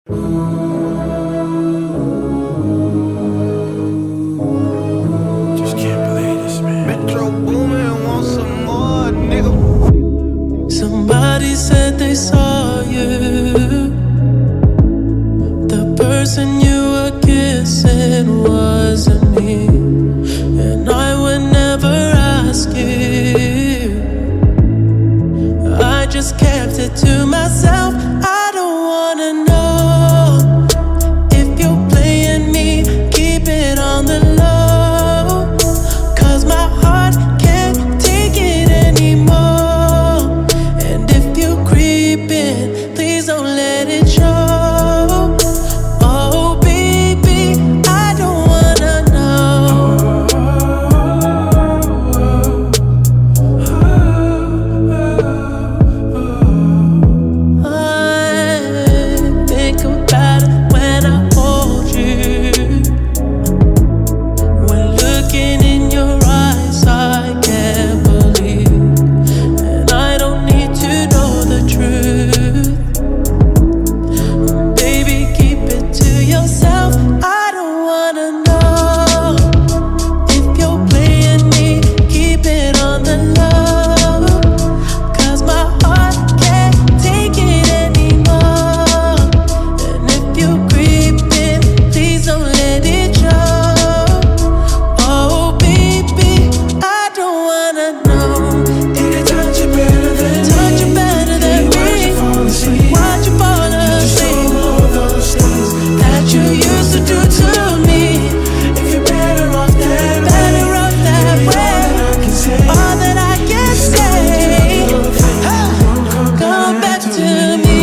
Just can't believe this, man. Metro Boomin want some more, nigga. Somebody said they saw you. The person you were kissing wasn't me, and I would never ask you. I just kept it to myself. I don't wanna know if you're playing me. Keep it on the low, 'cause my heart can't take it anymore. And if you're creeping, please don't let it show. Oh baby, I don't wanna know. I think about it when I hold you. When looking in your eyes, I can't believe. And I don't need to know the truth. Baby, keep it to yourself. I don't wanna know if you're playing me. Keep it on the low, 'cause my heart can't take it anymore. And if you're creeping, please don't let it show. Oh baby, I don't wanna know. Did they touch you better than me? Touch you better than me. Watch you fall asleep. Watch you fall asleep. All those things That you used to do to me. if you're better off that way. Better off that way. I can say All that I can say. Come back to me.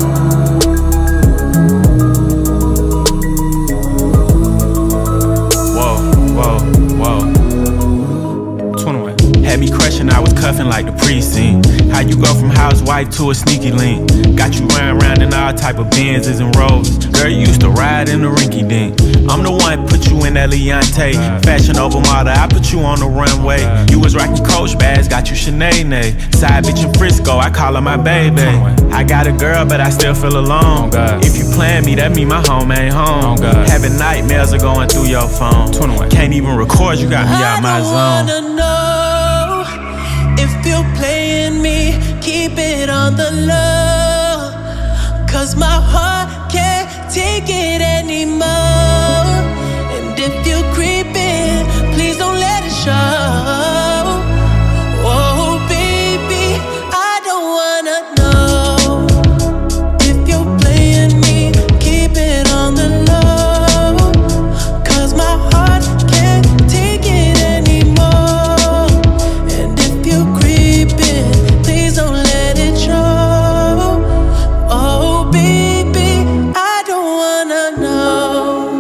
Whoa, whoa, whoa. 21. Had me crushing, I was cuffing like the precinct. How you go from housewife to a sneaky link? Got you running around in all type of Benzes and Rovers. Girl, you used to ride in the rinky dink. I'm the one put you in that Leontay. Fashion over model, I put you on the runway. You was rocking Coach bags, got you Sinead. Side bitch in Frisco, I call her my baby. I got a girl, but I still feel alone. If you plan me, that mean my home ain't home. Having nightmares are going through your phone. Can't even record, you got me out my I zone. don't wanna know if you're playing me. Keep it on the low, 'cause my heart can't take it anymore. And if you're creeping, please don't let it show. Oh baby, I don't wanna know if you're playing me. Keep it on the low, 'cause my heart can't take it anymore. And if you're creeping, please don't let it show. Oh baby, I don't wanna know.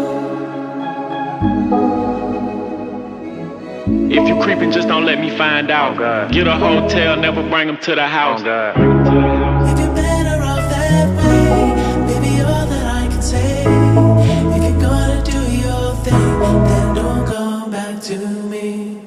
If you creeping, just don't let me find out. Get a hotel, never bring them to the house. If you're better off that way, baby, all that I can say. If you're gonna do your thing, then don't come back to me.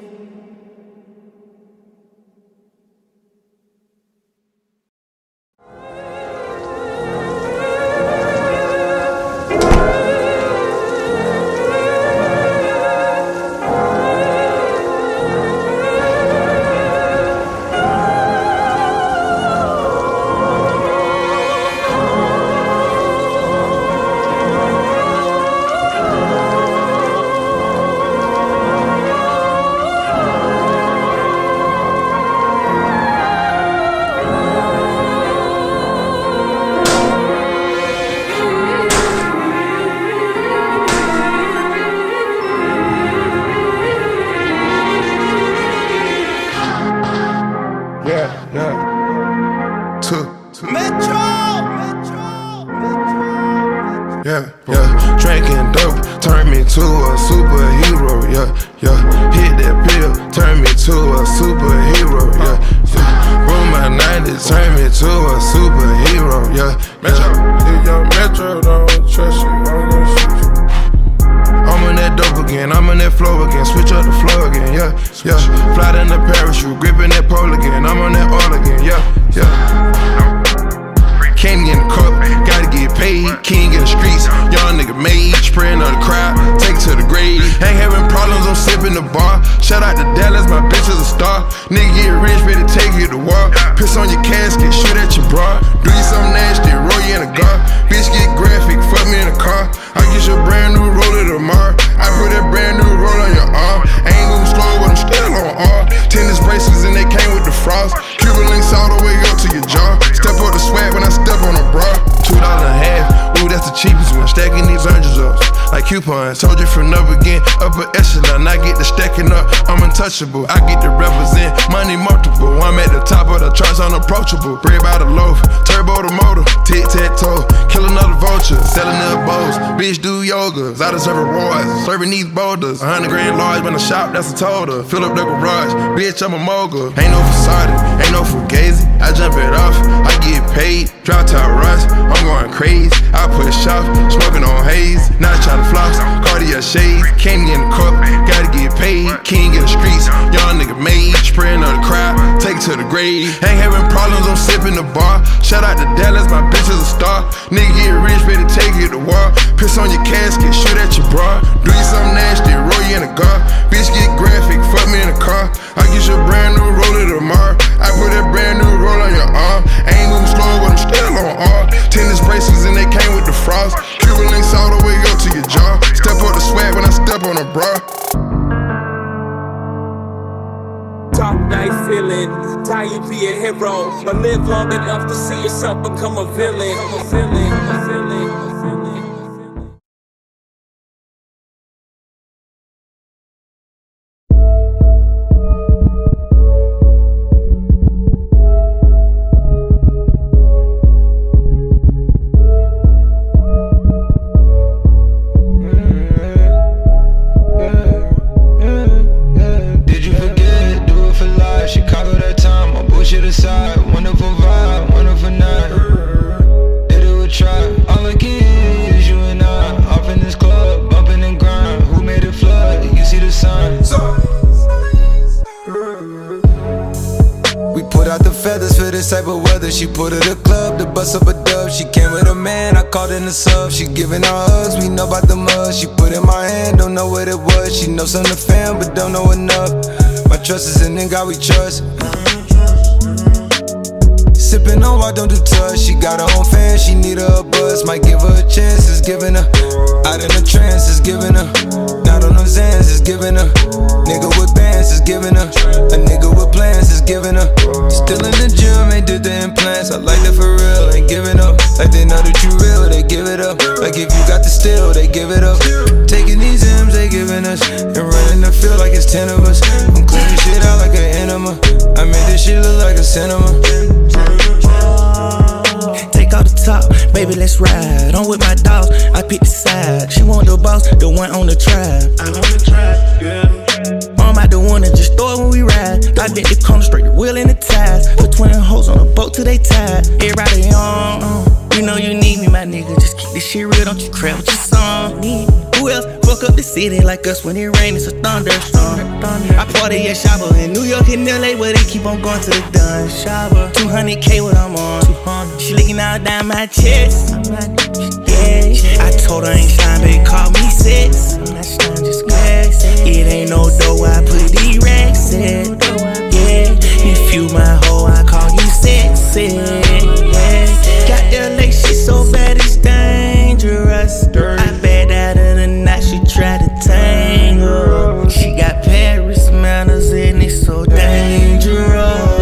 Drinking dope turned me to a superhero, hit that pill, turned me to a superhero, Roll my 90s, turned me to a superhero, Metro, if your Metro don't trust you, I'm gonna shoot you. I'm on that dope again, I'm on that flow again, switch up the flow again, Fly in the parachute, gripping that pole again, I'm on that all again, Can't get in the cup, gotta get paid, can't get the streets. Young nigga made, spraying on the crowd, take to the grave. Ain't having problems, I'm sipping the bar. Shout out to Dallas, my bitch is a star. Nigga get rich, better take you to war. Piss on your casket, shoot at your bra. Do you something nasty, roll you in a car. Bitch get graphic, fuck me in a car. I get you a brand new roller tomorrow. I put that brand new roll on your arm. Ain't moving slow, but I'm still on R. Tennis bracelets and they came with the frost. Cuban links all the way up to your jaw. Step up the swag when I step on a bra. $2 a half, ooh, that's the cheapest one. Stacking these oranges up like coupons. Told you from up again, upper echelon. I get the stacking up, I'm untouchable. I get to represent money multiple. I'm at the top of the charts, unapproachable. Bread by the loaf, turbo the motor. Tic-tac-toe, kill another vulture. Selling the bowls, bitch do yogas. I deserve rewards, serving these boulders. 100 grand large when I shop, that's a total. Fill up the garage, bitch, I'm a mogul. Ain't no facade, ain't no fugazi. I jump it off, I get paid. Drop top rush, I'm going crazy. I push off, smoking on haze. Not trying to floss, Cartier shades. Candy in the cup, gotta get paid. King in the streets, young nigga made. Spraying on the crowd, take to the grave. Ain't having problems, I'm sipping the bar. Shout out to Dallas, my bitch is a star. Nigga get rich, better take you to war. Piss on your casket, shoot at your bra. Do you something nasty, roll you in a car. Bitch get graphic, fuck me in a car. I get you a brand new roller tomorrow. I put that brand new roll on your arm. Ain't moving slow, but I'm still on R. Tennis bracelets and they came with the frost. Cuban links all the way up to your jaw. Step up the swag when I step on a bra. Top night feeling, tired you be a hero, but live long enough to see yourself become a villain. Type of weather, she put her to club to bust up a dub. She came with a man, I called in the sub. She giving her hugs, we know about the mud. She put in my hand, don't know what it was. She knows something to fam, but don't know enough. My trust is in God we trust. Sipping on why don't do touch. She got her own fan, she need her a buzz. Might give her a chance, it's giving her. Out in the trance, it's giving her. Not on them Zans, it's giving her. Nigga with bands, it's giving her. A nigga with plans, it's giving her. Still in the gym, ain't did the implants. I like that for real, ain't giving up. Like they know that you real, they give it up. Like if you got the steal, they give it up. Taking these M's, they giving us. And running the field like it's 10 of us. I'm cleaning shit out like an enema. I made this shit look like a cinema. Take off the top, baby, let's ride. I'm with my dogs, I pick the side. She want the boss, the one on the trap. I'm on the trap, yeah. I'm out the one that just throw it when we ride. I bet the corner straight, the wheel in the ties. Put 20 hoes on the boat till they tied. Everybody on, you know you need me, my nigga. Just keep this shit real, don't you crap with your song. Who else fuck up the city like us when it rain? It's a thunderstorm. I party at Shabba in New York and LA where they keep on going to the dun. Shabba, 200K what I'm on. She licking all down my chest. Yeah, I told her I ain't shine, baby, call me sex. I'm not shine, just glass. It ain't no dough, I put these racks in. Yeah, if you my hoe, I call you sexy. Yeah, got LA, she so bad it's dangerous. I bet out of the night she try to tangle. She got Paris manners and it's so dangerous.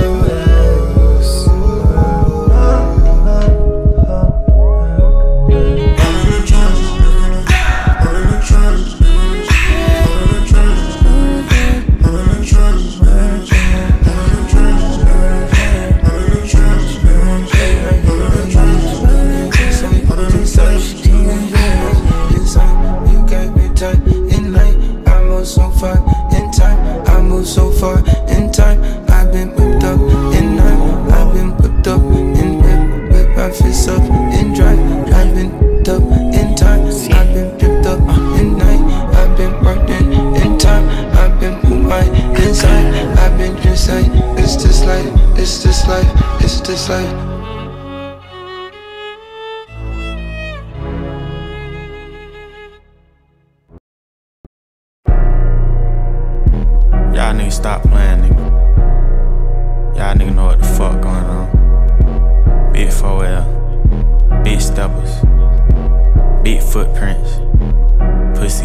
niggas stop playing, nigga. Y'all niggas know what the fuck going on. Big 4L, big steppers, big footprints, pussy,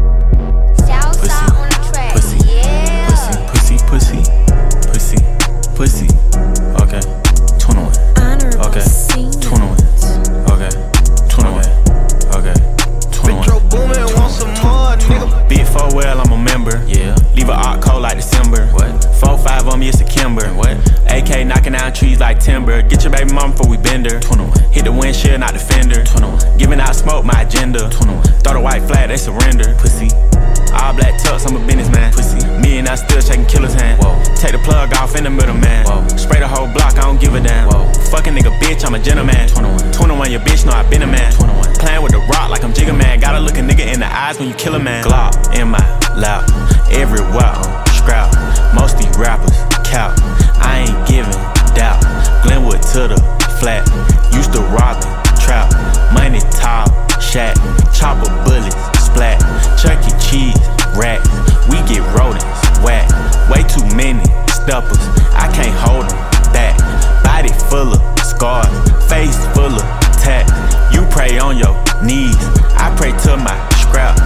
pussy, pussy, pussy, pussy, pussy, pussy. Okay, 21. Okay, 21. Okay, 21. Okay, 21. Metro Boomin, want some more, nigga. Big 4L, I'm a member. Yeah. Leave a art cold like December. What? 4-5 on me, it's a Kimber. What? AK knocking down trees like timber. Get your baby mama before we bend her. 21. Hit the windshield, not the fender. 21. Giving out smoke, my agenda. 21. Throw the white flag, they surrender. Pussy. All black tux, I'm a businessman. Pussy. Me and I still shaking killer's hand. Whoa. Take the plug off in the middle, man. Whoa. Spray the whole block, I don't give a damn. Whoa. Fucking nigga, bitch, I'm a gentleman. 21. 21, your bitch know I been a man. 21. Playing with the rock like I'm Jigga Man. Gotta look a nigga in the eyes when you kill a man. Glock in my lap, everywhere on scrap. Most these rappers cow. I ain't giving doubt. Glenwood to the flat. Used to rob and trap. Money tall, shack. Chopper bullets, splat. Chuck E. Cheese, racks. We get rodents, whack. Way too many steppers. I can't hold them back. Body full of scars. Face full of tats. You pray on your knees. I pray to my scrap.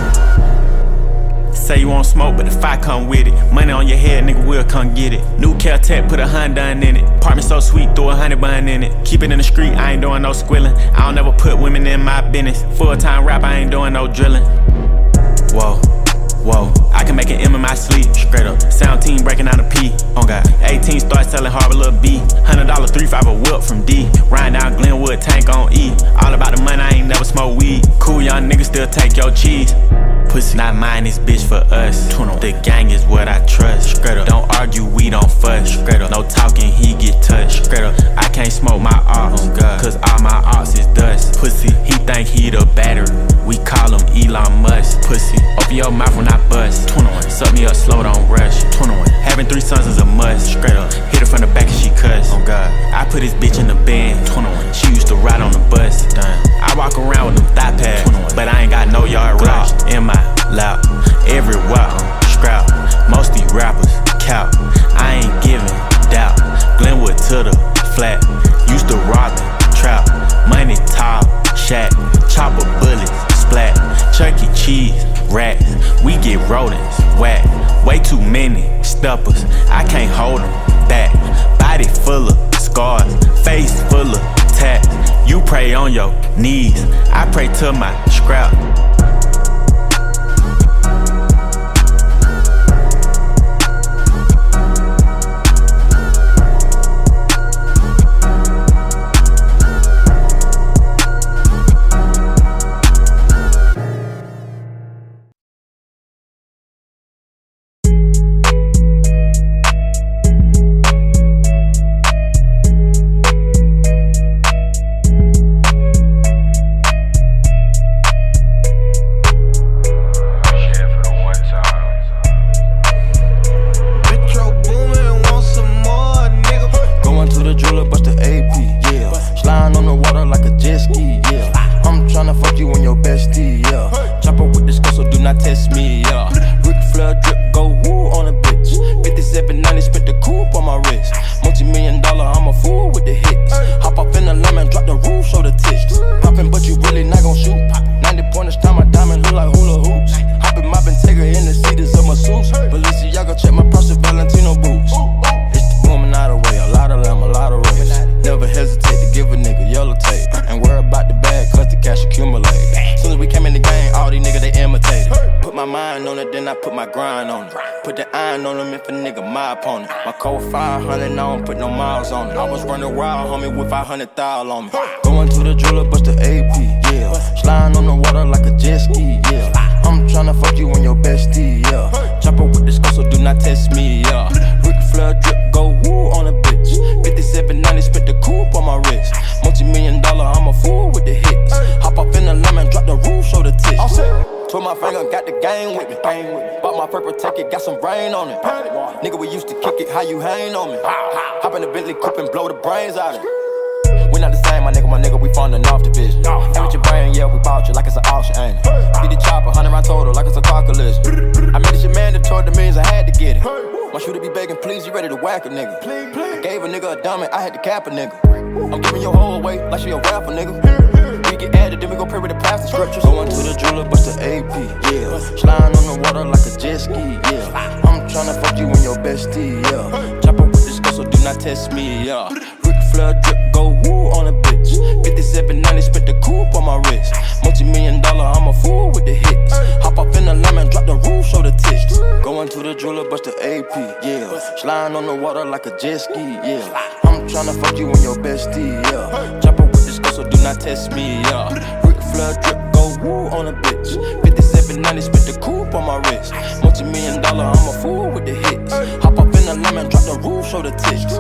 Say you want smoke, but the fire come with it. Money on your head, nigga, we'll come get it. New Caltech, put a Honda in it. Apartment so sweet, throw a honey bun in it. Keep it in the street, I ain't doing no squilling. I don't never put women in my business. Full-time rap, I ain't doing no drilling. Whoa, whoa, I can make an M in my sleep, straight up. Sound team breaking out a P, oh God. 18 start selling Harbor Lil B. $100, 3-5 a whip from D. Riding down Glenwood, tank on E. All about the money, I ain't never smoke weed. Cool young niggas still take your cheese. Pussy, not mine, this bitch for us. The gang is what I trust. Straight up. Don't argue, we don't fuss. Straight up. No talking, he get touched. Straight up. I can't smoke my ops, cause all my ops is dust. Pussy, he think he the battery. We call him Elon Musk. Pussy, open your mouth when I bust. 21. Suck me up slow, don't rush. 21. Having 3 sons is a must. Straight up. Hit her from the back and she cuss. Oh God. I put this bitch in the band. 21. She used to ride on the bus. Damn. I walk around with them thigh pads. 21. But I ain't got no yard rush. In my lap, everywhere on scrap. Most these rappers cow. I ain't giving doubt. Glenwood to the flat. Used to rob and trap. Money tall, shack. Chopper bullets, splat. Chuck E. Cheese, racks. We get rodents, whack. Way too many steppers. I can't hold them back. Body full of scars. Face full of tats. You pray on your knees. I pray to my scrap. On me. Going to the jeweler, bust the AP, yeah. Sliding on the water like a jet ski, yeah. I'm tryna fuck you and your bestie, yeah. Chopper with this gun, so do not test me, yeah. Ric Flair drip, go woo on a bitch. 5790, spent the coupe on my wrist. Multi-million-dollar, I'm a fool with the hits. Hop off in the lemon, drop the roof, show the tits. Twirl my finger, got the gang with me. Bought my purple ticket, got some rain on it. Nigga, we used to kick it, how you hang on me? Hop in the Bentley coupe and blow the brains out of it. We not the same, my nigga, we from the North Division. And with your brain, yeah, we bought you like it's an auction, ain't it? Get the chopper, 100 round total, like it's a car collision. I made this shit mandatory. worth the millions, I had to get it. My shooter be begging, please, you ready to whack a nigga. I gave a nigga a diamond, I had to cap a nigga. I'm giving your whole away like she a rapper, nigga. We get added, then we gon' pray with the plastic scriptures. Going to the jeweler, bust the AP, yeah. Sliding on the water like a jet ski, yeah. I'm tryna fuck you and your bestie, yeah. Chop up with this girl, so do not test me, yeah. Ric Flair drip, go woo on a bitch. 5790, spit the coupe on my wrist. Multi-million-dollar, I'm a fool with the hits. Hop up in the lemon, drop the roof, show the tits. Going to the jeweler, bust the AP, yeah. Sliding on the water like a jet ski, yeah. I'm tryna fuck you and your bestie, yeah. Chop up with this girl, so do not test me, yeah. Ric Flair drip, go woo on a bitch. 5790, spit the coupe on my wrist. Multi-million-dollar, I'm a fool with the hits. Hop up in the lemon, drop the roof, show the tits.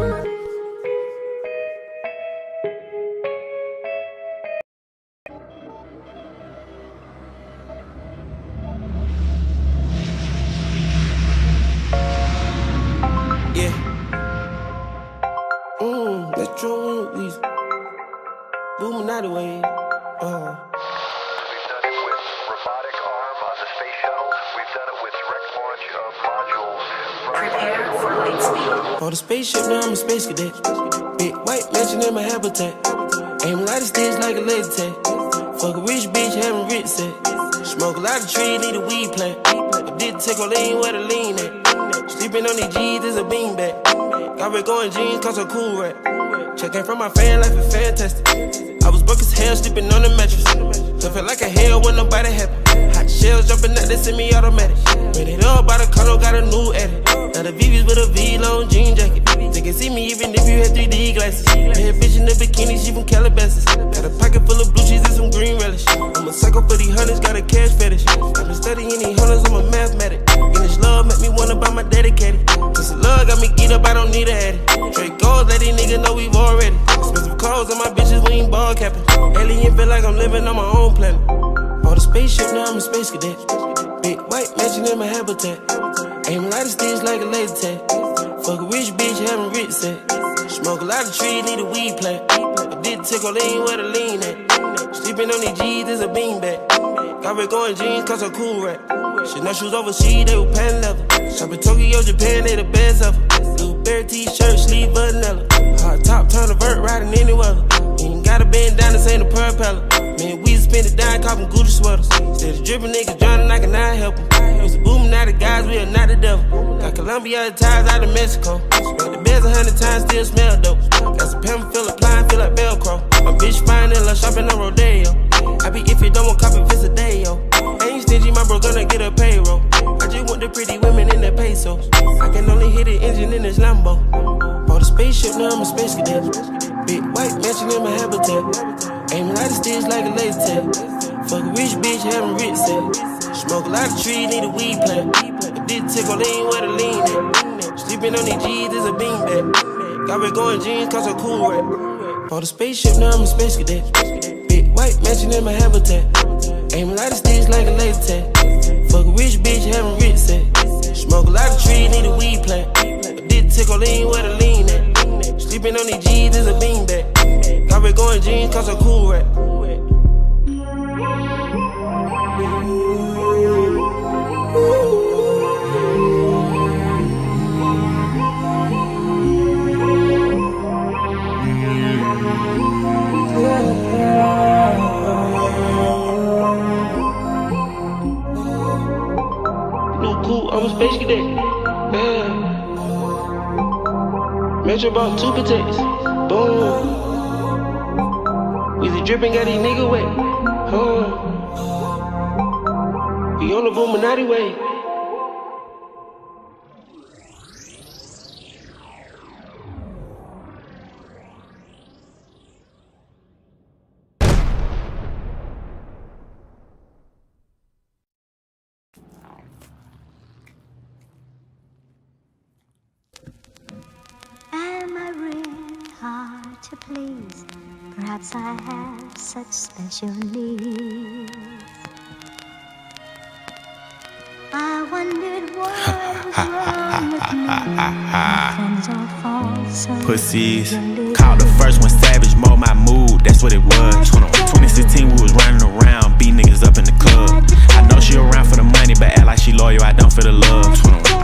Let's throw these booming out of the way. We've done it with robotic arm on the space shuttle. We've done it with direct launch of modules. Prepare for light speed. For the spaceship, now I'm a space cadet. Big white mansion in my habitat. Aim a lot of sticks like a laser tag. Fuck a rich bitch, having rich set. Smoke a lot of trees, need a weed plant. I did take a lean where the lean at. Sleeping on these G's is a beanbag. Got red going jeans, cause I'm cool rap. Checking from my fan life is fantastic. I was broke as hell, sleeping on the mattress. So felt like a hell when nobody happy. Hot shells jumping out, they semi-automatic. Made it up by the condo, got a new edit. Now the VV's with a V-long jean jacket. They can see me even if you had 3D glasses. Bad bitch in the bikini, she from Calabasas. Got a pocket full of blue cheese and some green relish. I'm a psycho for these hunters, got a cash fetish. I've been studying these hunters, I'm a mathematic. And this love make me wanna buy my dedicated. Since the love got me geeked up, I don't need a addy. Trade goals, let these niggas know we've already. Expensive clothes on my bitches, we ain't ball capping. Alien feel like I'm living on my own planet. Bought a spaceship, now I'm a space cadet. Big white mansion in my habitat. Aim a lot of sticks like a laser tag. Fuck a rich bitch, having rich set. Smoke a lot of trees, need a weed plant. I did take a lean where the lean at. Sleeping on these G's is a beanbag. Got red going jeans, cause I'm cool rap. Chanel shoes overseas, they were pan leather. Shop in Tokyo, Japan, they the best ever. Blueberry t-shirt, sleeve vanilla. Hard top, turn a vert, riding any weather. Ain't got a band down, this ain't a propeller. Man, we spend it down, copping Gucci sweaters. Instead of dripping niggas drowning, I cannot help them. Used to booming out of guys, we are not the devil. Got Colombia ties out of Mexico. Spent the beds 100 times, still smell dope. Got some pimp, feel applying, feel like Velcro. My bitch fine and love shopping on Rodeo. I be if you don't want copy, visit a day, yo. Ain't stingy, my bro gonna get a payroll. I just want the pretty women in the pesos. I can only hit the engine in this Lambo. Bought a spaceship, now I'm a space cadet. Big white mansion in my habitat. Aim a lot of sticks like a laser tag. Fuck a rich bitch, having rich set. Smoke a lot of trees, need a weed plant. I did take a lean where the lean at. Sleeping on these G's is a beanbag. Got red going jeans, cause I'm cool rap. Bought a spaceship, now I'm a space cadet. Big white mansion in my habitat. Aim a lot of sticks like a laser tag. Fuck a rich bitch, having rich set. Smoke a lot of trees, need a weed plant. I did take a lean where the lean at. Sleeping on these G's is a beanbag. Got red going jeans, cause I'm cool rap. I'm a space cadet. Yeah. Metro bought 2 protects. Boom. Weezy dripping, got these niggas wet. We on the Illuminati way. To please, perhaps I have such special needs. I wondered what was wrong with me. Friends all false, so pussies. Called the first one savage, mold my mood, that's what it was. 2016 we was running around, beat niggas up in the club. I know she around for the money, but act like she loyal, I don't feel the love.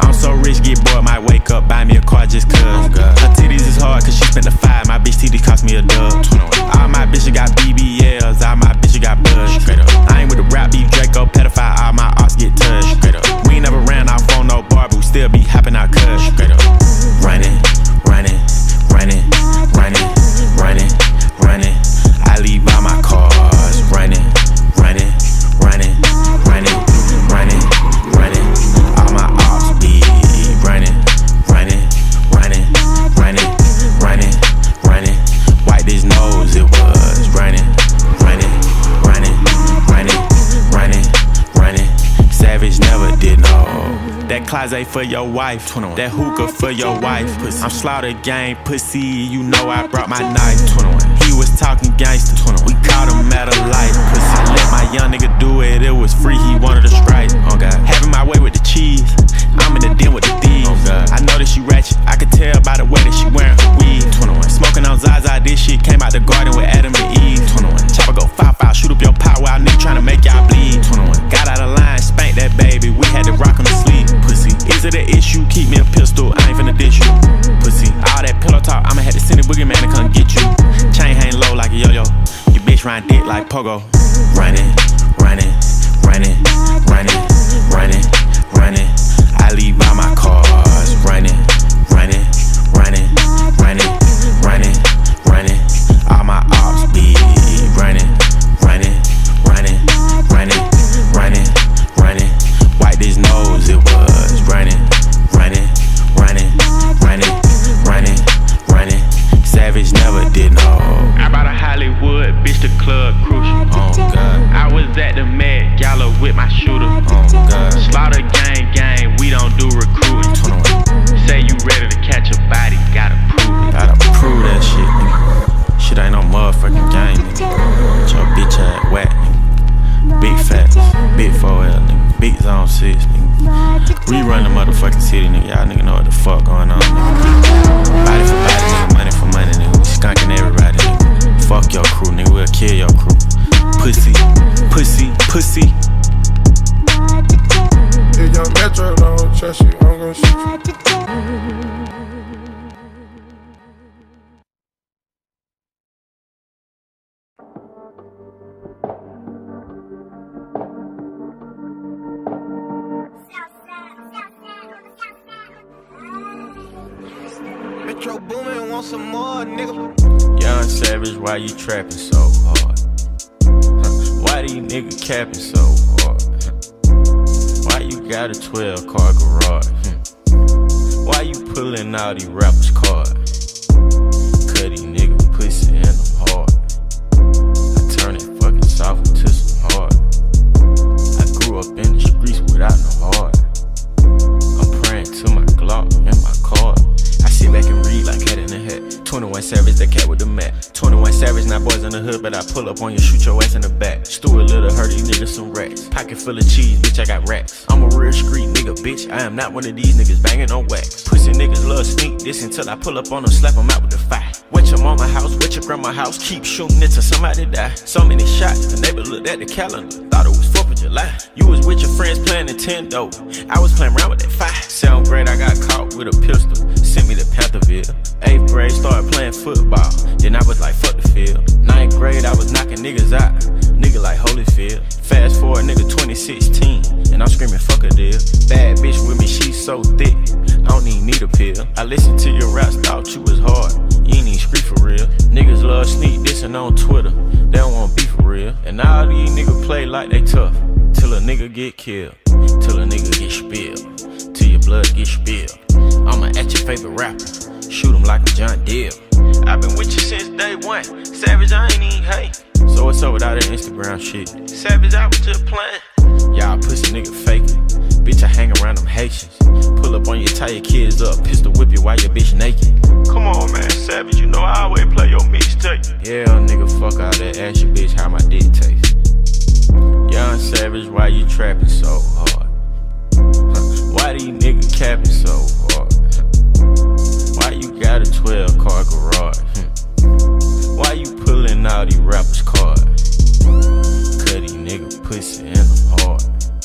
That closet for your wife, that hookah for your wife. I'm Slaughter Gang, pussy, you know I brought my knife. He was talking gangster, we caught him at a light. Pussy, I let my young nigga do it, it was free, he wanted a strike. Oh God, having my way with the cheese, I'm in the den with the thieves. Oh God, I know that she ratchet, I could tell by the way that she wearing her weave. Smoking on Zaza, this shit came out the garden with Adam and Eve. Chopper go 5-5, shoot up your pot while nigga tryna make y'all bleed. Got out of line, spanked that baby, we had to rock on the sleeve. Pussy, is it an issue? Keep me a pistol, I ain't finna dish you. Pussy, all that pillow talk, I'ma have to send a boogeyman to come get you. Chain hang low like a yo-yo, your bitch ride dick like pogo. Running, running, running, running, running, running. I leave all my cars running, running, running, running, running, running. All my ops be running, running, running, running, running, running. Wipe his nose, it was running, running, running, running, running, running. Savage never did no. I bought a Hollywood, bitch, the club crucial. Oh God. I was at the Met Gala with my shooter. Oh God. Slaughter gang, gang, we don't do recruiting. Say you ready to catch a body, gotta prove it. Gotta prove that shit, nigga. Shit ain't no motherfucking game, nigga. Get your bitch ass whack, nigga. Big facts, big 4L, nigga. Big zone 6, nigga. We run the motherfucking city, nigga. Y'all nigga know what the fuck going on, nigga. Body for body, nigga. Money for money, nigga. We skunking everybody, nigga. Fuck your crew, nigga. We'll kill your crew. Pussy, pussy, pussy. If young Metro don't trust you, I'm gon' shoot you. Metro Boomin, want some more, nigga. Young Savage, why you trapping so hard? Why these niggas capping so hard? Why you got a 12-car garage? Why you pulling all these rappers' cards? Cut these niggas pussy and I'm hard. I turn it fucking soft into some hard. I grew up in the streets without no heart. I'm praying to my Glock and my card. I sit back and read like Hat in the Hat. 21 Savage, that cat with the mat. 21 Savage, not boys in the hood, but I pull up on you, shoot your ass in the back. Stuart Little, hurt these niggas some racks. Pocket full of cheese, bitch, I got racks. I'm a real street nigga, bitch, I am not one of these niggas banging on wax. Pussy niggas love sneak this until I pull up on them, slap them out with the fire. Wet your mama house, wet your grandma house, keep shooting it till somebody die. So many shots, the neighbor looked at the calendar, thought it was 4th of July. You was with your friends playing Nintendo, I was playing around with that fire. 7th grade, I got caught with a pistol, sent me to Pantherville. 8th grade, started playing football, then I was like, fuck the field. 9th grade, I was knocking niggas out, nigga like Holyfield. Fast forward, nigga 2016, and I'm screaming, fuck a deal. Bad bitch with me, she so thick, I don't even need a pill. I listened to your raps, thought you was hard, you ain't even street for real. Niggas love sneak dissing on Twitter, they don't wanna be for real. And all these niggas play like they tough, till a nigga get killed, till a nigga get spilled, till your blood get spilled. I'ma at your favorite rapper, shoot him like a John Deere. I've been with you since day one, Savage, I ain't even hate. So what's up with all that Instagram shit? Savage, I was just playing. Y'all pussy nigga faking. Bitch, I hang around them Haitians. Pull up on you, tie your kids up, pistol whip you while your bitch naked. Come on, man, Savage, you know I always play your mixtape. Yeah, nigga, fuck all that, ask your bitch how my dick taste. Young Savage, why you trapping so hard? Why these niggas capping so hard? Why you got a 12-car garage? Why you pulling all these rappers' cards? Cut these niggas pussy and I'm hard.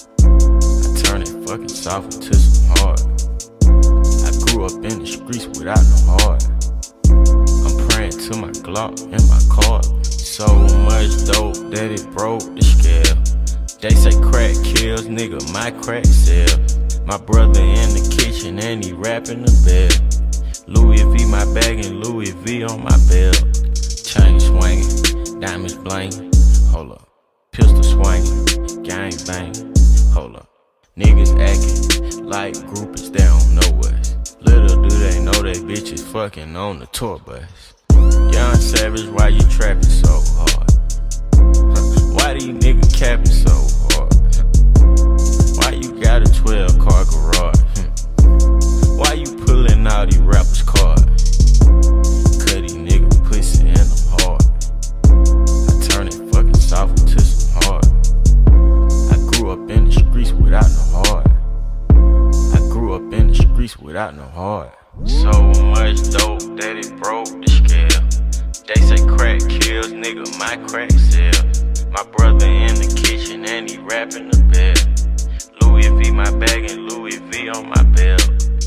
I turn it fucking soft into some hard. I grew up in the streets without no heart. I'm praying to my Glock and my card. So much dope that it broke the scale. They say crack kills, nigga, my crack sell. My brother in the kitchen and he rapping the bell. Louis V my bag and Louis V on my belt. Chain swinging, diamonds blinging, hold up. Pistol swinging, gang banging, hold up. Niggas acting like groupies, they don't know us. Little do they know they bitches fucking on the tour bus. Young Savage, why you trapping so hard? Why these niggas capping so hard? Why you got a 12-car garage? out no hard. So much dope that it broke the scale. They say crack kills, nigga, my crack sells. My brother in the kitchen and he rapping the bell. Louis V my bag and Louis V on my belt.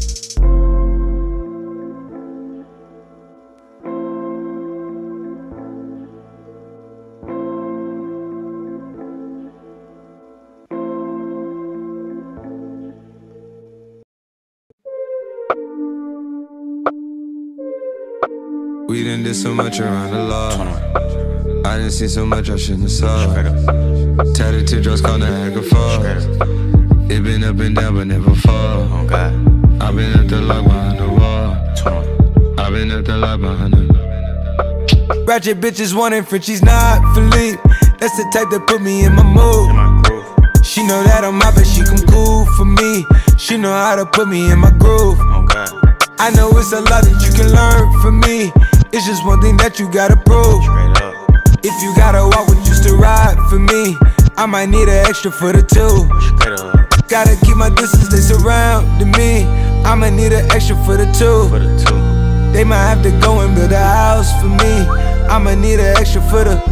We done did so much around the law. I done seen so much I shouldn't have saw. Tatted teardrops called Niagara Falls. It been up and down but never fall. Oh God. I've been at the lock behind the wall. I've been at the lock behind the. Ratchet bitches wanting Frenchies, not Philippe. That's the type that put me in my mood. She know that I'm out, but she come cool for me. She know how to put me in my groove. Oh God. I know it's a lot that you can learn from me. It's just one thing that you gotta prove. If you gotta walk with just to ride for me, I might need an extra for the two. Gotta keep my distance, they surrounding me. I'ma need an extra for the two. They might have to go and build a house for me. I'ma need an extra for the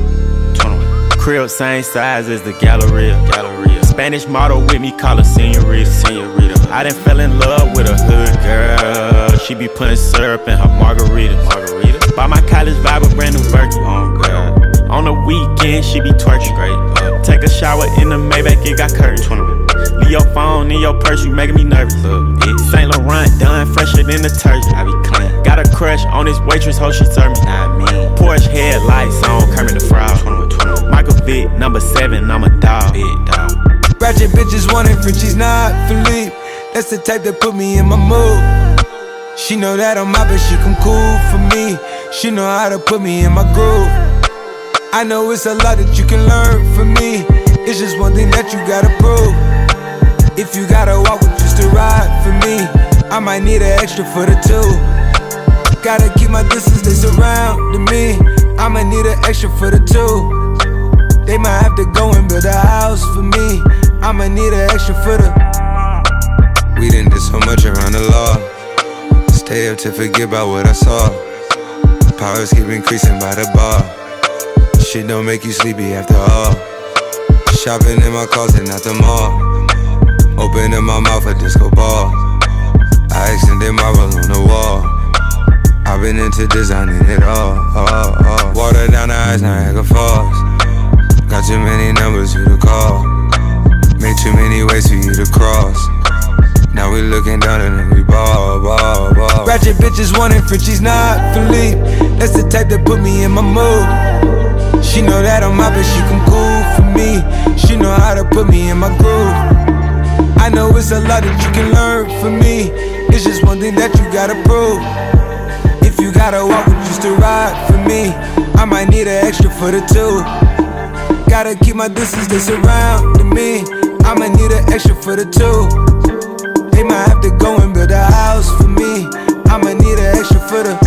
crib same size as the Galleria. Spanish model with me, call her senorita. I done fell in love with a hood girl. She be putting syrup in her margarita. Buy my college vibe a brand new Birkin. Oh God. On the weekend she be twerking. Take a shower in the Maybach, it got curtains. Leave your phone in your purse, you making me nervous. Saint Laurent done fresher than detergent. I be clean. Got a crush on this waitress, hoe she serve me. Porsche headlights on, Kermit the Frog. Michael Vick, number 7, I'm a dog. Ratchet bitches wanting Frenchies, not Philippe. That's the type that put me in my mood. She know that I'm out, but she come cool for me. She know how to put me in my groove. I know it's a lot that you can learn from me. It's just one thing that you gotta prove. If you gotta walk with just to ride for me, I might need an extra for the two. Gotta keep my distance, they surrounding me. I'ma need an extra for the two. They might have to go and build a house for me. I'ma need an extra for the. We done did so much around the law. Stay up to forget about what I saw. Powers keep increasing by the bar. Shit don't make you sleepy after all. Shopping in my closet, not the mall. Opening my mouth a disco ball. I extended marble on the wall. I've been into designing it all. Water down the eyes, Niagara Falls. Got too many numbers for you to call. Made too many ways for you to cross. Now we looking down and then we ball. Ratchet bitches wanting Frenchies, not Philippe. That's the type that put me in my mood. She know that I'm out, but she come cool for me. She know how to put me in my groove. I know it's a lot that you can learn from me. It's just one thing that you gotta prove. If you gotta walk with just to ride for me, I might need an extra for the two. Gotta keep my distance, they surrounding me. I'ma need an extra for the two. They might have to go and build a house for me. I'ma need an extra for the.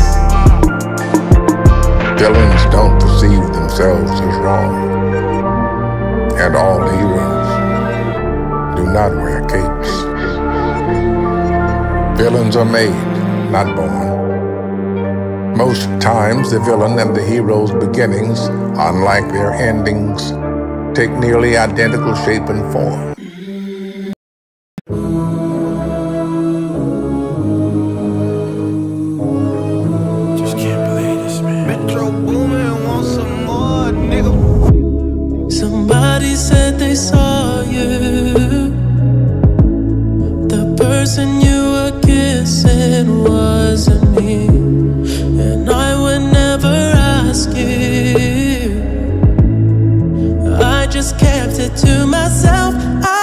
Villains don't perceive themselves as wrong, and all heroes do not wear capes. Villains are made, not born. Most times the villain and the hero's beginnings, unlike their endings, take nearly identical shape and form. Somebody said they saw you. The person you were kissing wasn't me, and I would never ask you. I just kept it to myself.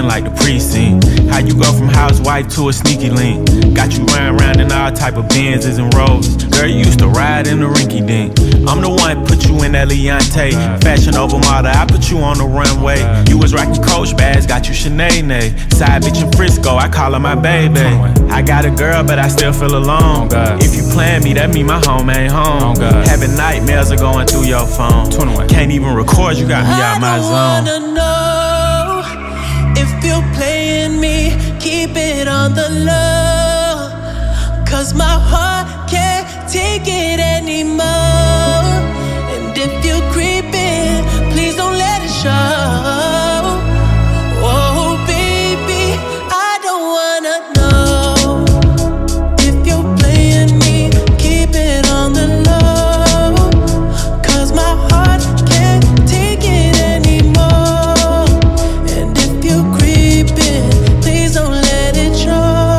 like the precinct. How you go from housewife to a sneaky link. Got you running around in all type of Benzes and Rolls. Girl, you used to ride in the rinky dink. I'm the one put you in that Leontay. Fashion over model, I put you on the runway. You was rocking Coach bags, got you Sinead. Side bitch in Frisco, I call her my baby. I got a girl, but I still feel alone. If you plan me, that mean my home ain't home. Having nightmares are going through your phone. Can't even record, you got me out my zone. I wanna know if you're playing me, keep it on the low. Cause my heart can't take it anymore. And if you're creeping, please don't let it show. Oh baby, I don't wanna know if you're playing me, keep it on the low. Cause my heart can't take it anymore. And if you're creeping, please don't let it show.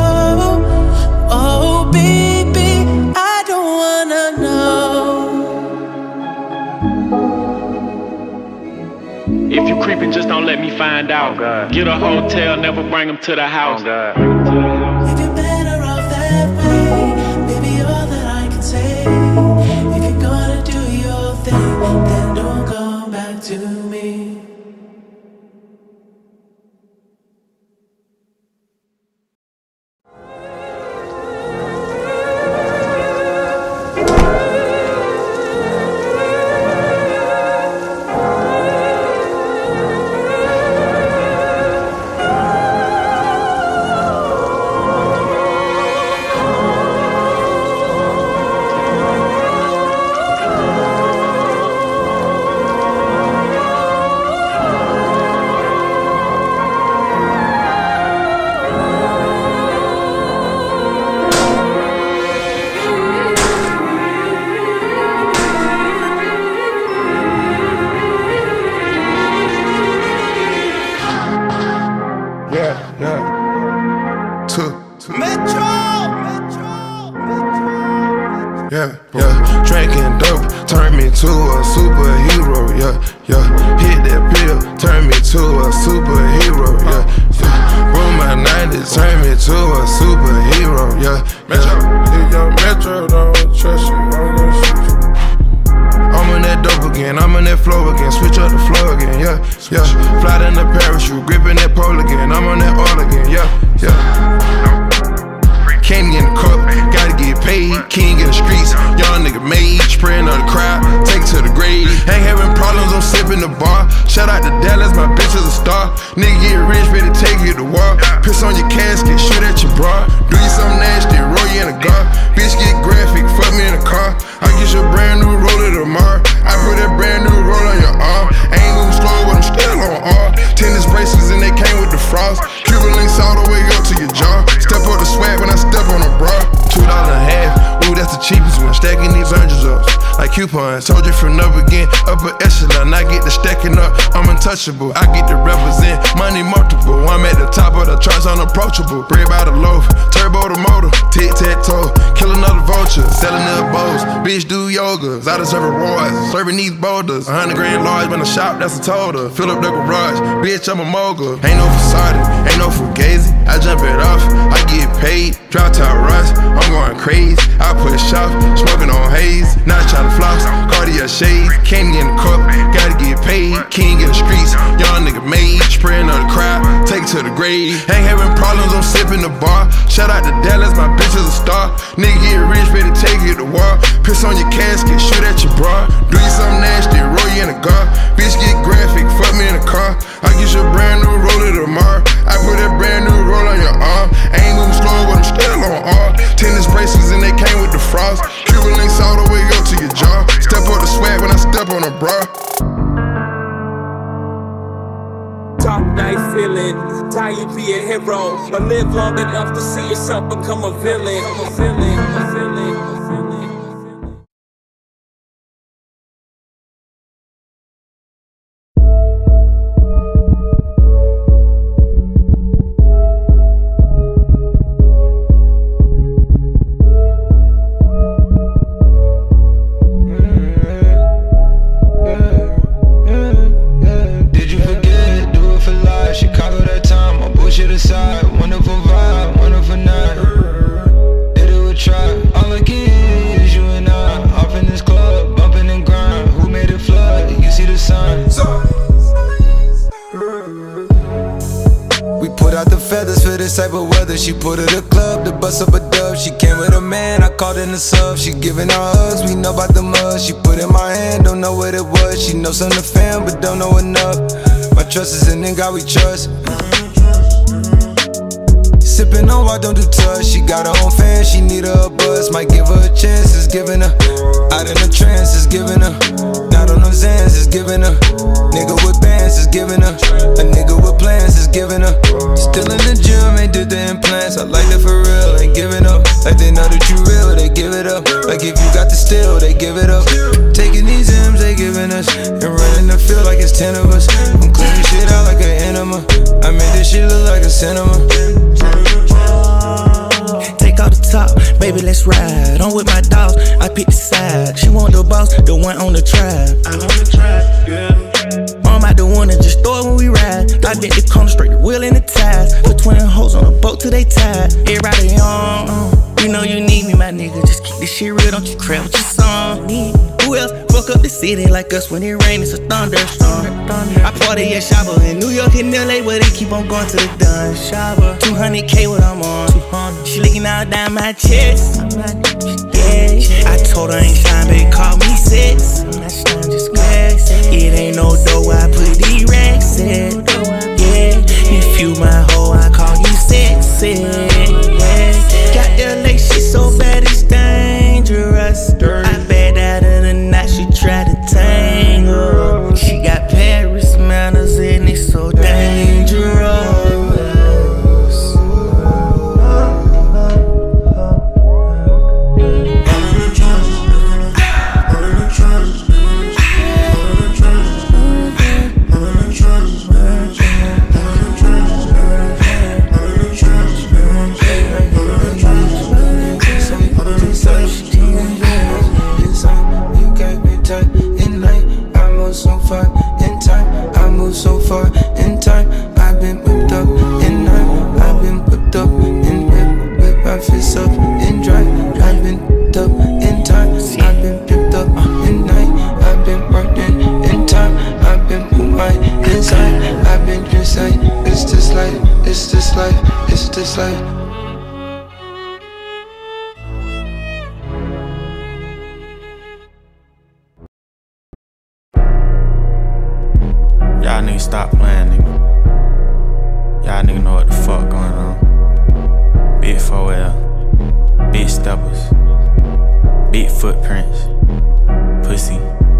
Oh baby, I don't wanna know. If you creeping, just don't let me find out. Get a hotel, never bring them to the house. If you're better off that way, baby, all that I can say. If you're gonna do your thing, then don't come back to me. Drinking dope turned me to a superhero, hit that pill, turned me to a superhero, Roll my 90s, turned me to a superhero, If your Metro don't trust you, I'm gonna shoot you. I'm on that dope again, I'm on that flow again, switch up the flow again, Fly in the parachute, gripping that pole again, I'm on that all again, Candy in the cup, gotta get paid. King in the streets, young nigga made. Spraying on the crowd, take to the grave. Ain't having problems, I'm sipping the bar. Shout out to Dallas, my bitch is a star. Nigga get rich, better take you to war. Piss on your casket, shoot at your bra. Do you something nasty, roll you in a car. Bitch get graphic, fuck me in a car. I get your brand new roller tomorrow. I put that brand new roll on your arm. Ain't moving slow, but I'm still on R. Tennis bracelets and they came with the frost. Cuban links all the way up to your jaw. Step up the swag when I step on a bra. $2 a half, ooh, that's the cheapest one. Stacking these hundreds up like coupons. Told you from up again, upper echelon. I get the stacking up, I'm untouchable. I get to represent money multiple. I'm at the top of the charts, unapproachable. Bread by the loaf, turbo the motor, tic-tac-toe. Kill another vulture, selling the bowls. Bitch do yogas, I deserve rewards. Serving these boulders, 100 grand large when I shop, that's a total. Fill up the garage, bitch, I'm a mogul. Ain't no facade, ain't no fugazi. I jump it off, I get paid. Drop top rush, I'm going crazy. I push off, smoking on haze. Not trying to floss, Cartier shades. Candy in the cup, gotta get paid. King in the streets, young nigga made. Spraying on the crowd, take it to the grave. Ain't having problems, I'm sipping the bar. Shout out to Dallas, my bitch is a star. Nigga get rich, better take you to war. Piss on your casket, shoot at your bra. Do you something nasty, roll you in a car. Bitch get graphic, fuck me in a car. I get your brand new roller tomorrow. I put that brand new roll on your arm. Ain't moving slow, but I'm still on R. Tennis bracelets and they came with the frost. Cuban links all the way up to your jaw. Step up the swag when I step on a bra. Top night feeling, tie you be a hero, but live long enough to see yourself become a villain. Chicago that time. type of weather. She put her to club to bust up a dub. She came with a man, I called in the sub. She giving out hugs, we know about the mud. She put in my hand, don't know what it was. She knows some of the fam, but don't know enough. My trust is in God we trust. Sippin' on, I don't do touch. She got her own fan, she need her a buzz. Might give her a chance, it's giving her. Out in a trance, it's giving her. Not on no Zans, it's giving her. Nigga with bands, it's giving her. A nigga with plans, it's giving her. Still in the gym, ain't did the implants. I like that for real, ain't giving up. Like they know that you real, they give it up. Like if you got the steal, they give it up. Taking these M's, they giving us. And running the field like it's 10 of us. I'm cleaning shit out like an enema. I made this shit look like a cinema. Take off the top, baby, let's ride. I'm with my dogs, I pick the side. She want the boss, the one on the track. I'm on the track, yeah. I'm out the one that just throw it when we ride. I bet the corner straight, the wheel in the ties. Put 20 hoes on a boat till they tied. Everybody on, you know you need me, my nigga. Just keep this shit real, don't you crap with your song. Who else fuck up the city like us when it rain, it's a thunderstorm. I party at Shabba in New York and LA where they keep on going to the dun. Shabba, 200K what I'm on. She licking out down my chest. Yeah, I told her I ain't shine, baby, call me sex. I'm not shine, just glass. It ain't no dough, I put these racks in. Yeah, if you my hoe, I call you sexy. Yeah, got LA shit so bad it's dangerous. I bet out of the night she try to tangle. She got Paris manners and it's so dangerous. Y'all niggas stop playing, nigga. Y'all niggas know what the fuck going on. Big 4L, big steppers, big footprints, pussy,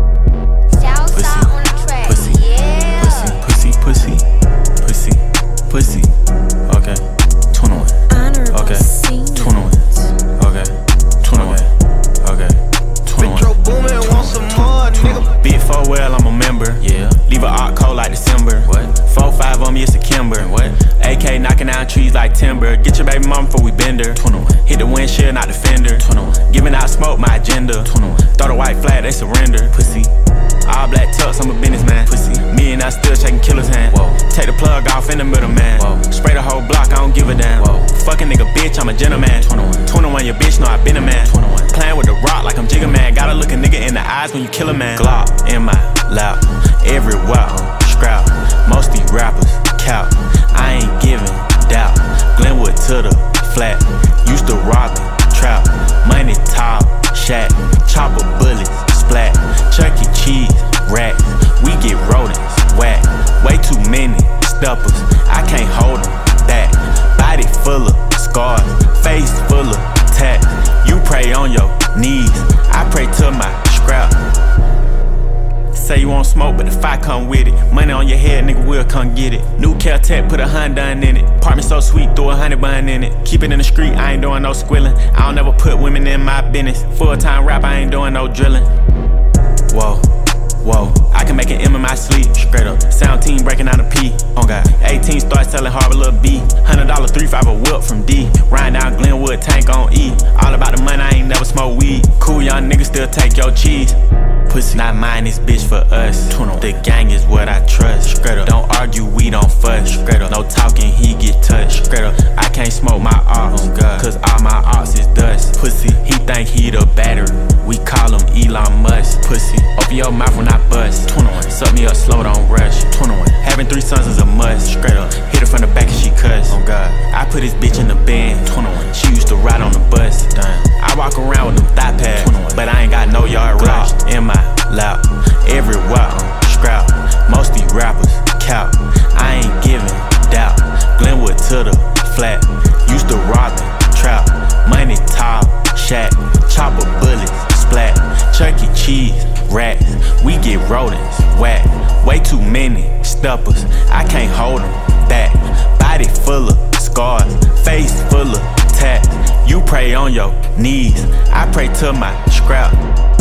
pussy, pussy, pussy, pussy, pussy, pussy. Okay, 21. Okay, 21. Okay, 21. Okay, 21. Metro Boomin, want some more, nigga. Big 4L, I'm a member. Yeah. Leave a art cold like December. What? 4-5 on me, it's a Kimber. What? AK knocking down trees like timber. Get your baby mama before we bend her. 21. Hit the windshield, not the fender. 21. Giving out smoke, my agenda. 21. Throw the white flag, they surrender. Pussy. All black tux, I'm a businessman. Pussy. Me and I still shaking killer's hand. Whoa. Take the plug off in the middle, man. Whoa. Spray the whole block, I don't give a damn. Whoa. Fucking nigga, bitch, I'm a gentleman. 21. 21, your bitch know I been a man. 21. Playing with the rock like I'm Jigga Man. Gotta look a nigga in the eyes when you kill a man. Glock in my lap, everywhere on scrap. Most these rappers cap. I ain't giving doubt. Glenwood to the flat. Used to rob it, trap. Money tall, shack. Chopper bullets, splat. Chuck E. Cheese, rack. We get rodents, whack. Way too many steppers. I can't hold them back. Body full of scars. Face full of tats. You pray on your knees. I pray to my scrap. Say you want smoke, but the fire come with it. Money on your head, nigga, we'll come get it. New Caltech, put a Honda in it. Apartment so sweet, throw a honey bun in it. Keep it in the street, I ain't doing no squilling. I don't ever put women in my business. Full-time rap, I ain't doing no drilling. Whoa, whoa, I can make an M in my sleep, straight up. Sound team breaking out a P, oh God. 18 start selling Harbor Lil B. $100, 3-5 a whip from D. Riding down Glenwood, tank on E. All about the money, I ain't never smoke weed. Cool young niggas still take your cheese. Pussy, not mine, this bitch for us. The gang is what I trust. Straight up, don't argue, we don't fuss. Straight up, no talking, he get touched. Straight up, I can't smoke my ops, cause all my ops is dust. Pussy, He think he the battery. We call him Elon Musk. Pussy, open your mouth when I bust. 21, suck me up slow, don't rush. 21, having 3 sons is a must. Straight up, hit her from the back and she cuss. Oh God, I put this bitch in the bin. 21, she used to ride on the bus. Damn, I walk around with them thigh pads, 21, but I ain't got no yard rush. In my lap, everywhere I'm scrap. Most these rappers cap. I ain't giving doubt. Glenwood to the flat. Used to rob and trap. Money tall, shack. Chopper bullets, splat. Chuck E. Cheese, rats. We get rodents, whack. Way too many steppers. I can't hold them back. Body full of scars. Face full of tats. You pray on your knees. I pray to my scrap.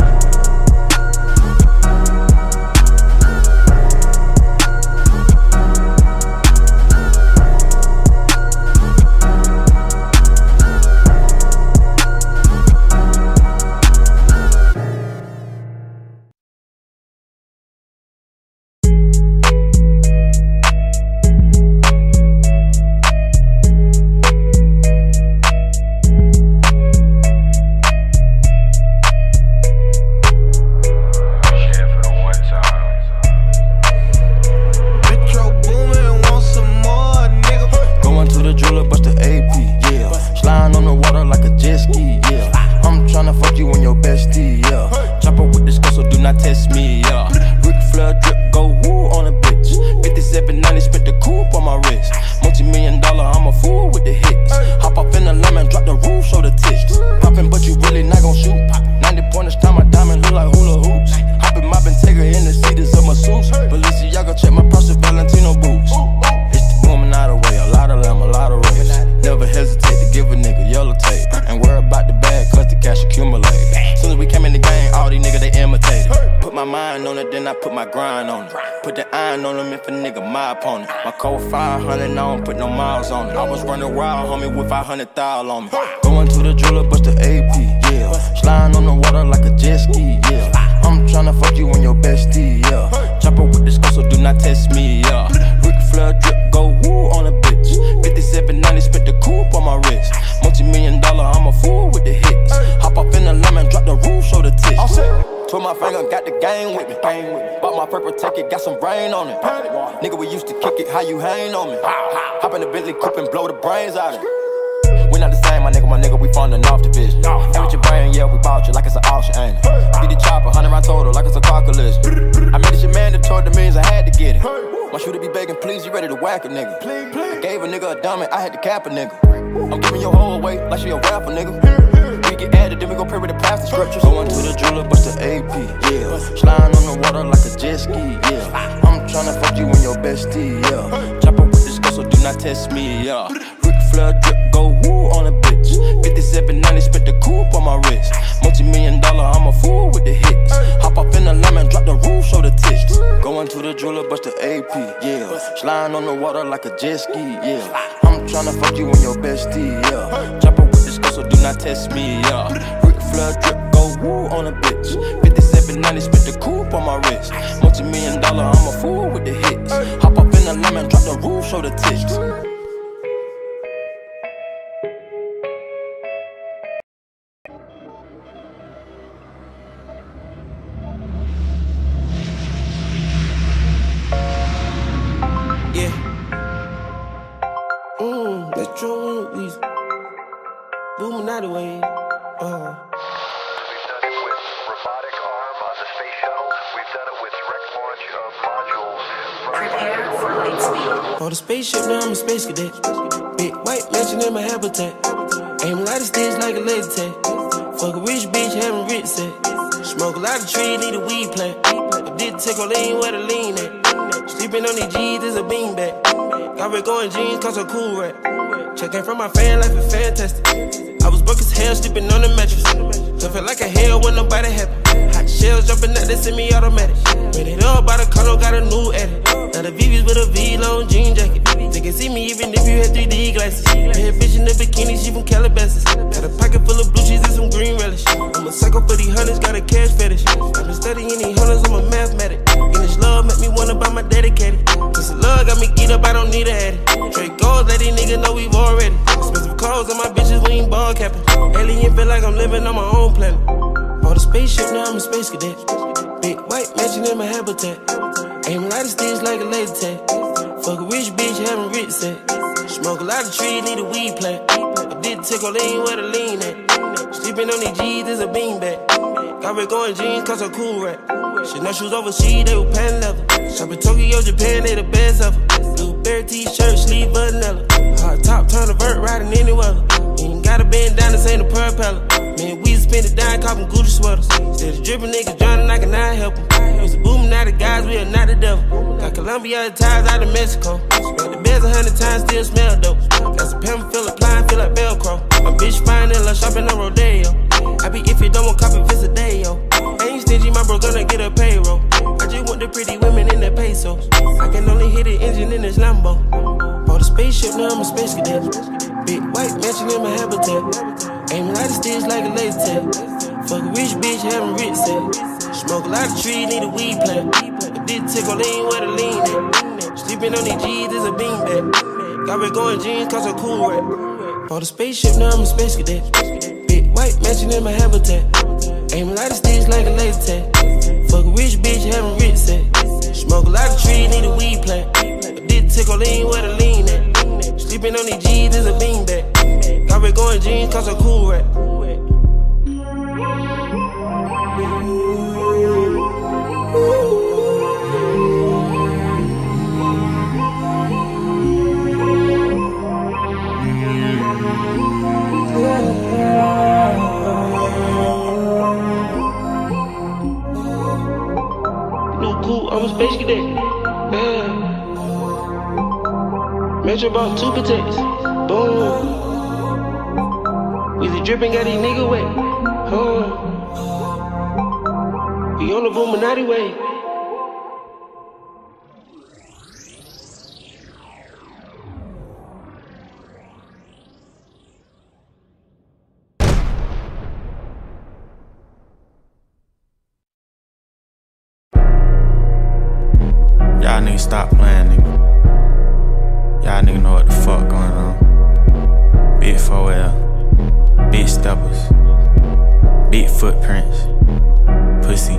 Cold 500, I don't put no miles on it. I was running wild, homie, with 500,000 on me. Going to the jeweler, bust the AP, yeah. Sliding on the water like a jet ski, yeah. I'm tryna fuck you and your bestie, yeah. Chopper with this gun, so do not test me, yeah. Ric Flair drip, go woo on a bitch. 5790, spent the coupe on my wrist. Multi-million-dollar, I'm a fool with the hits. Hop off in the lemon, drop the roof, show the tits. Twirl my finger, got the game with me. Bought my purple ticket, got some rain on it. Nigga, we used to kick it, how you hang on me? Hop in the Bentley coupe and blow the brains out of it. We not the same, my nigga, we funding off division. And with your brain, yeah, we bought you like it's an auction, ain't it? Get the chopper, 100 round total, like it's a car collision. I made this your man that told the millions I had to get it. My shooter be begging, please, you ready to whack a nigga? I gave a nigga a dummy, I had to cap a nigga. I'm giving your whole away like she a rapper, nigga. We get added, then we gon' pray with the plastic scriptures. Going to the jeweler, bust the AP, yeah. Sliding on the water like a jet ski, yeah. I'm tryna fuck you and your bestie, yeah. Chopper with this gun, so do not test me, yeah. Ric Flair drip, go woo on a bitch. 5790, spent the coupe on my wrist. Multi-million-dollar, I'm a fool with the hits. Hop off in the lemon, drop the roof, show the tits. Going to the jeweler, bust the AP, yeah. Sliding on the water like a jet ski, yeah. I'm tryna fuck you and your bestie, yeah. Chopper with this gun, so do not test me, yeah. Ric Flair drip, go woo on a bitch. 5790, spent the coupe on my wrist. Multi-million-dollar, I'm a fool with the hits. Hop off in the lemon, drop the roof, show the tits. Metro Weezy, booming out the way. We've done it with robotic arm on the space shuttle. We've done it with direct launch of modules. Prepare for light speed. On the spaceship, now I'm a space cadet. Big white mansion in my habitat. Aim a lot of sticks like a laser tag. Fuck a rich bitch, having rich set. Smoke a lot of trees, need a weed plant. I did take a lean where the lean at. Sleeping on these G's is a beanbag. Got red going jeans, cause I'm cool rap. Checking from my fan life is fantastic. I was broke as hell, sleeping on the mattress. So feel like a hell when nobody happy. Hot shells jumping out, they semi-automatic. Made it up by the condo, got a new edit. Now the VV's with a V-long jean jacket. They can see me even if you had 3D glasses. Bad bitch in the bikini, she from Calabasas. Got a pocket full of blue cheese and some green relish. I'm a psycho for these hunters, got a cash fetish. I've been studying these hunters, I'm a mathematic. And this love make me wanna buy my dedicated. Cause the love got me geeked up, I don't need a addict. Trade goals, let these niggas know we've already. Expensive clothes on my bitches, we ain't ball capping. Alien feel like I'm living on my own planet. Bought a spaceship, now I'm a space cadet. Big white mansion in my habitat. Aim a lot of sticks like a laser tag. Fuck a rich bitch, having rich sex. Smoke a lot of trees, need a weed plant. I did tickle lean where the lean at. Sleeping on these G's is a beanbag. Got red going jeans, cause I'm cool rap. Chanel shoes overseas, they were pan leather. Shop in Tokyo, Japan, they the best ever. Blueberry t-shirt, sleeve vanilla. Hard top, turn a vert, riding any weather. Ain't gotta bend down, this ain't a propeller. Man, we spend it down, copping Gucci sweaters. Instead of dripping niggas drowning, I cannot help them. Used to booming out the guys, we are not the devil. Got Colombia ties out of Mexico. Smell the beds 100 times, still smell dope. Got some pimp, feel applying, feel like Velcro. My bitch fine and love shopping on Rodeo. I be if you don't want copy, visit a day, yo. Ain't stingy, my bro gonna get a payroll. I just want the pretty women in the pesos. I can only hit the engine in this Lambo. Bought a spaceship, now I'm a space cadet. Big white mansion in my habitat. Aim a lot of sticks like a laser tag. Fuck a rich bitch, having rich sex. Smoke a lot of trees, need a weed plant. I did tickle lean where the lean at. Sleeping on these G's is a beanbag. Got red going jeans, cause I'm cool rap. Bought a spaceship, now I'm a space cadet. Big white mansion in my habitat. Aim a lot of sticks like a laser tag. Fuck a rich bitch, having rich sex. Smoke a lot of trees, need a weed plant. I did tickle lean where the lean at. Sleeping on these G's is a beanbag. Got red going jeans, cause I'm cool rap. I'm a space cadet. Yeah. Metro bought 2 protects. Boom. Weezy dripping, got these niggas wet. We on the Illuminati way. Y'all niggas stop playing, nigga. Y'all niggas know what the fuck going on. Big 4L, big steppers, big footprints, pussy,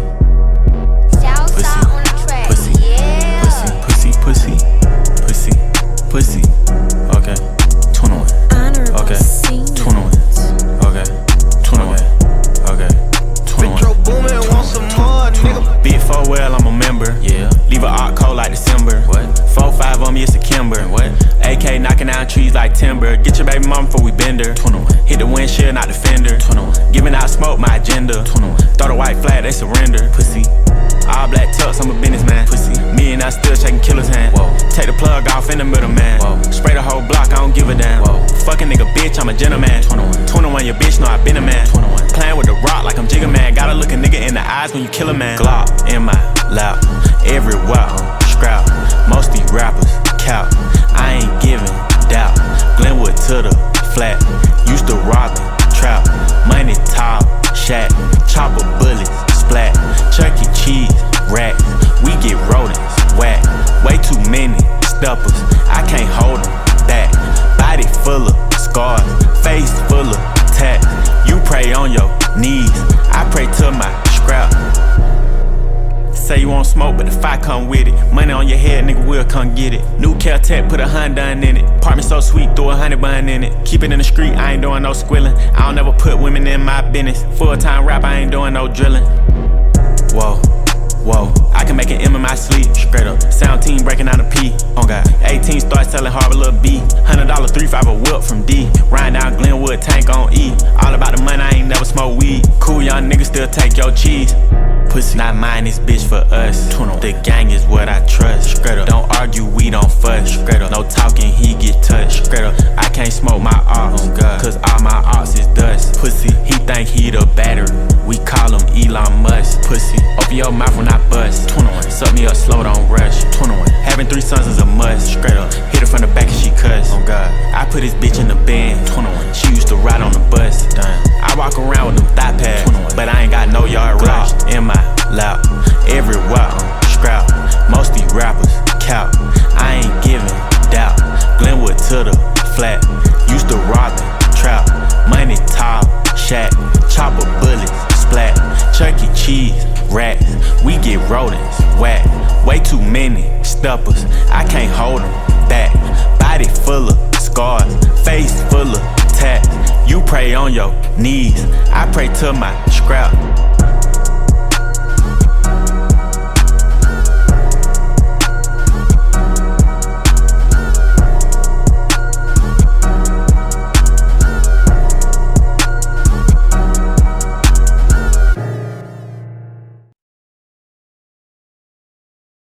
pussy, pussy, pussy, pussy, pussy, pussy. Okay, 21. Okay, 21. Okay, 21. Okay, 21. Metro Boomin, want some more, nigga. Big 4L, I'm a member. Yeah. Leave a art cold like December. What? 4-5 on me, it's a Kimber. What? AK knocking down trees like timber. Get your baby mama before we bend her. 21. Hit the windshield, not the fender. 21. Giving out smoke, my agenda. 21. Throw the white flag, they surrender. Pussy. All black tux, I'm a businessman. Pussy. Me and I still shaking killer's hand. Whoa. Take the plug off in the middle, man. Whoa. Spray the whole block, I don't give a damn. Whoa. Fucking nigga, bitch, I'm a gentleman. 21. 21, your bitch know I been a man. 21. Playing with the rock like I'm Jigga Man. Gotta look a nigga in the eyes when you kill a man. Glock in my lap. Everywhere on scrap. Most these rappers cap. I ain't giving doubt. Glenwood to the flat. Used to rob it, trap. Money top, shack. Chopper bullets, splat. Chuck E. Cheese, rack. We get rodents, whack. Way too many steppers. I can't hold them back. Body full of scars. Face full of tats. You pray on your knees. I pray to my scrap. Say you want smoke, but the fire come with it. Money on your head, nigga, we'll come get it. New Caltech, put a Honda in it. Apartment so sweet, throw a honey bun in it. Keep it in the street, I ain't doing no squilling. I don't ever put women in my business. Full-time rap, I ain't doing no drilling. Whoa, whoa, I can make an M in my sleep, straight up. Sound team breaking out a P, oh God. 18 start selling Harbor Lil B. $100, 3-5 a whip from D. Riding down Glenwood, tank on E. All about the money, I ain't never smoke weed. Cool young niggas still take your cheese. Pussy, not mine, this bitch for us. The gang is what I trust. Straight up, don't argue, we don't fuss. Straight up, no talking, he get touched. Straight up, I can't smoke my ops, cause all my ops is dust. Pussy, he think he the battery. We call him Elon Musk. Pussy, open your mouth when I bust. 21, suck me up slow, don't rush. 21, having 3 sons is a must. Straight up, hit her from the back and she cuss. Oh God, I put this bitch in the band. 21, she used to ride on the bus. Damn, I walk around with them thigh pads, 21, but I ain't got no yard rush. In my lap, everywhere on scrap. Most these rappers cap. I ain't giving doubt. Glenwood to the flat. Used to rob it, trap. Money steppers, I can't hold them back. Body full of scars, face full of tats. You pray on your knees, I pray to my scrap.